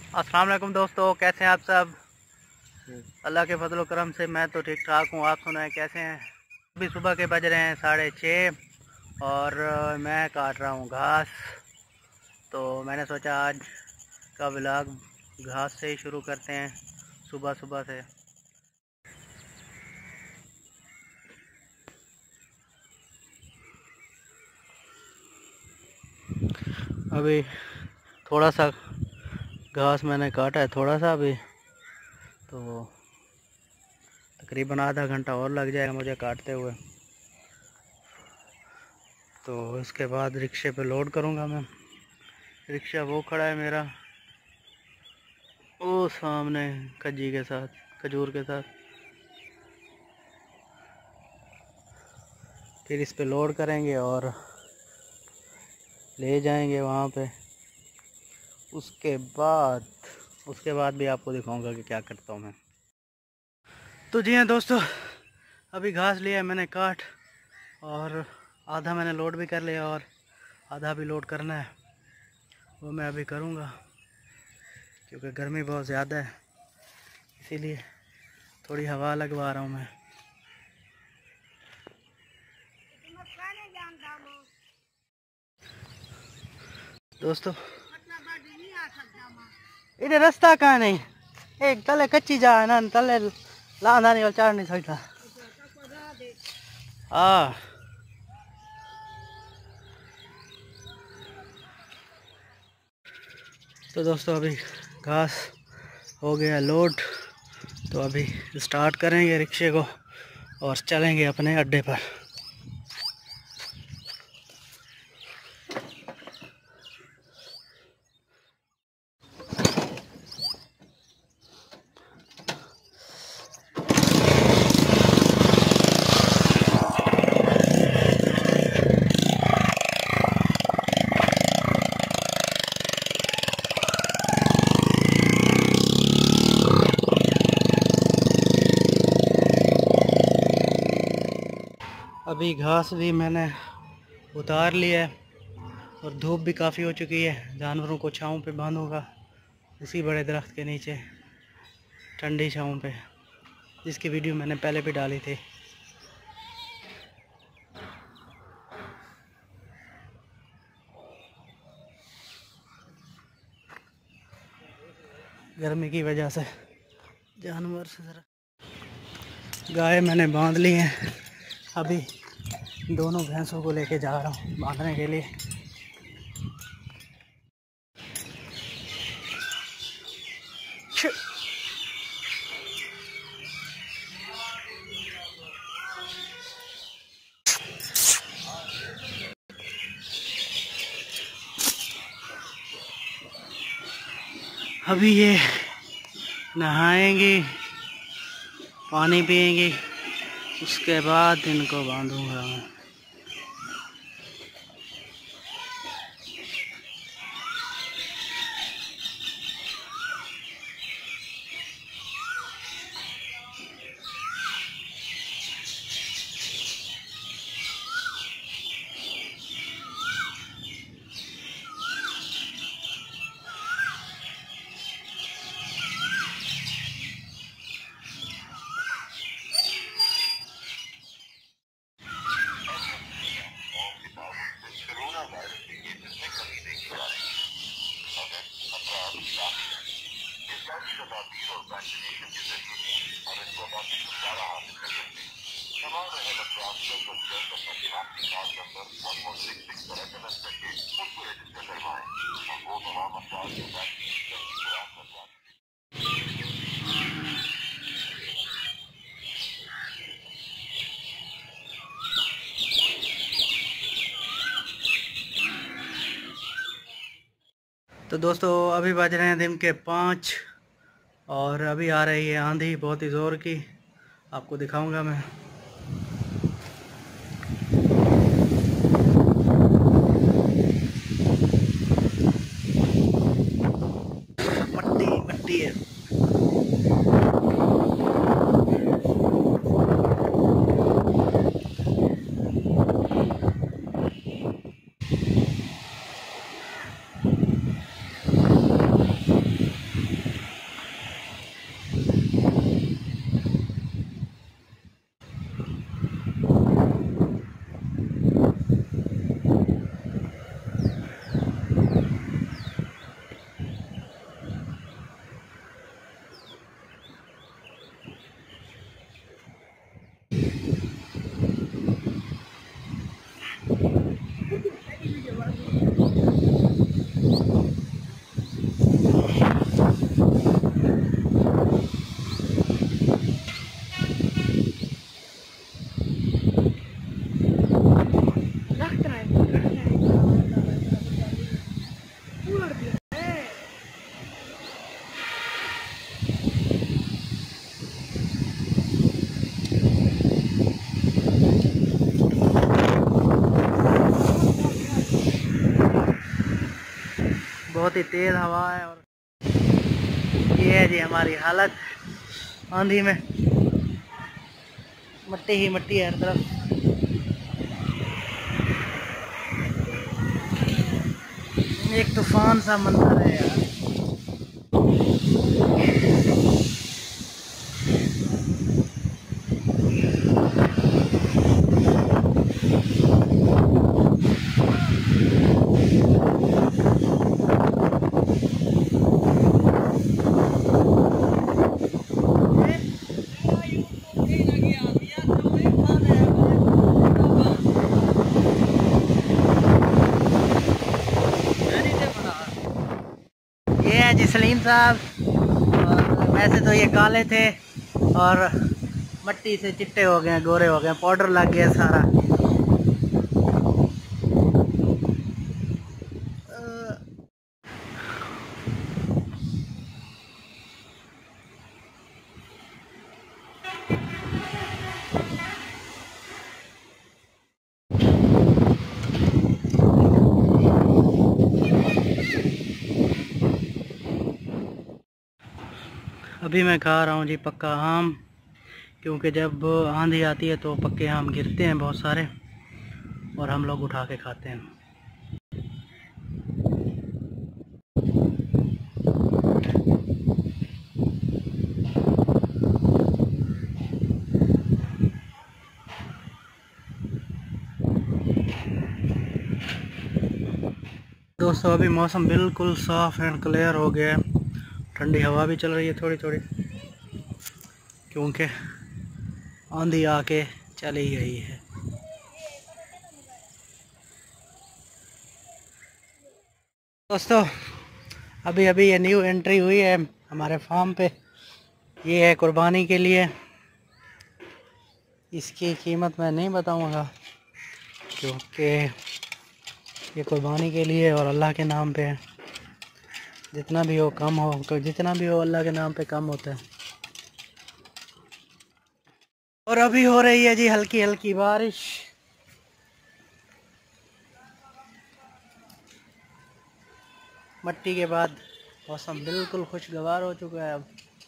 अस्सलाम वालेकुम दोस्तों, कैसे हैं आप सब। अल्लाह के फजल करम से मैं तो ठीक ठाक हूँ। आप सुनाएं कैसे हैं। अभी सुबह के बज रहे हैं 6:30 और मैं काट रहा हूँ घास। तो मैंने सोचा आज का व्लॉग घास से ही शुरू करते हैं, सुबह सुबह से। अभी थोड़ा सा घास मैंने काटा है, थोड़ा सा अभी, तो तकरीबन आधा घंटा और लग जाएगा मुझे काटते हुए। तो इसके बाद रिक्शे पे लोड करूँगा मैं। रिक्शा वो खड़ा है मेरा, वो सामने कज्जी के साथ, खजूर के साथ। फिर इस पे लोड करेंगे और ले जाएंगे वहाँ पे। उसके बाद भी आपको दिखाऊंगा कि क्या करता हूँ मैं। तो जी हाँ दोस्तों, अभी घास लिया है मैंने काट, और आधा मैंने लोड भी कर लिया और आधा भी लोड करना है। वो मैं अभी करूँगा क्योंकि गर्मी बहुत ज़्यादा है, इसीलिए थोड़ी हवा लगवा रहा हूँ मैं। दोस्तों इधर रास्ता कहाँ नहीं, एक तले कच्ची जा है ना, तले लांदा नहीं और चार नहीं सकता। हाँ तो दोस्तों अभी घास हो गया लोड, तो अभी स्टार्ट करेंगे रिक्शे को और चलेंगे अपने अड्डे पर। अभी घास भी मैंने उतार लिया है और धूप भी काफ़ी हो चुकी है। जानवरों को छांव पे बांधूंगा उसी बड़े दरख्त के नीचे, ठंडी छांव पे, जिसकी वीडियो मैंने पहले भी डाली थी। गर्मी की वजह से जानवर से ज़रा, गाय मैंने बांध ली हैं। अभी दोनों भैंसों को लेके जा रहा हूँ बांधने के लिए। अभी ये नहाएंगी, पानी पिएंगी, उसके बाद इनको बांधूंगा मैं। तो दोस्तों अभी बज रहे हैं दिन के 5 और अभी आ रही है आंधी बहुत ही ज़ोर की, आपको दिखाऊंगा मैं। मट्टी मट्टी है। बहुत ही तेज़ हवा है। और ये है जी हमारी हालत आंधी में, मिट्टी ही मिट्टी है हर तरफ। एक तूफान सा मंजर है यार। ये है जी सलीम साहब। और वैसे तो ये काले थे और मट्टी से चिट्टे हो गए, गोरे हो गए, पाउडर लग गया सारा। अभी मैं खा रहा हूँ जी पक्का आम, क्योंकि जब आंधी आती है तो पक्के आम गिरते हैं बहुत सारे और हम लोग उठा के खाते हैं। दोस्तों अभी मौसम बिल्कुल साफ़ एंड क्लियर हो गया है, ठंडी हवा भी चल रही है थोड़ी थोड़ी, क्योंकि आंधी आके चली गई है। दोस्तों अभी अभी ये न्यू एंट्री हुई है हमारे फार्म पे, ये है कुर्बानी के लिए। इसकी कीमत मैं नहीं बताऊंगा क्योंकि ये कुर्बानी के लिए और अल्लाह के नाम पे है। जितना भी हो कम हो, तो जितना भी हो अल्लाह के नाम पे कम होता है। और अभी हो रही है जी हल्की हल्की बारिश। मट्टी के बाद मौसम बिल्कुल खुशगवार हो चुका है अब।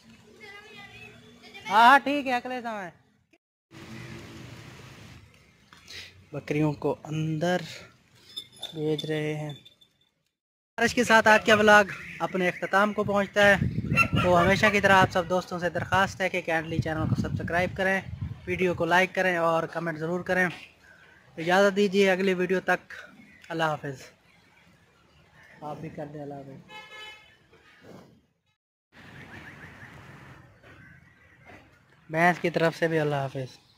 हाँ हाँ ठीक है, अगले समय बकरियों को अंदर भेज रहे हैं। बारिश के साथ आज का व्लॉग अपने अख्ताम को पहुंचता है, तो हमेशा की तरह आप सब दोस्तों से दरख्वास्त है कि काइंडली चैनल को सब्सक्राइब करें, वीडियो को लाइक करें और कमेंट ज़रूर करें। इजाज़त दीजिए अगली वीडियो तक। अल्लाह हाफिज़। आप भी कर दें अल्लाह हाफिज़। भैंस की तरफ से भी अल्लाह हाफिज़।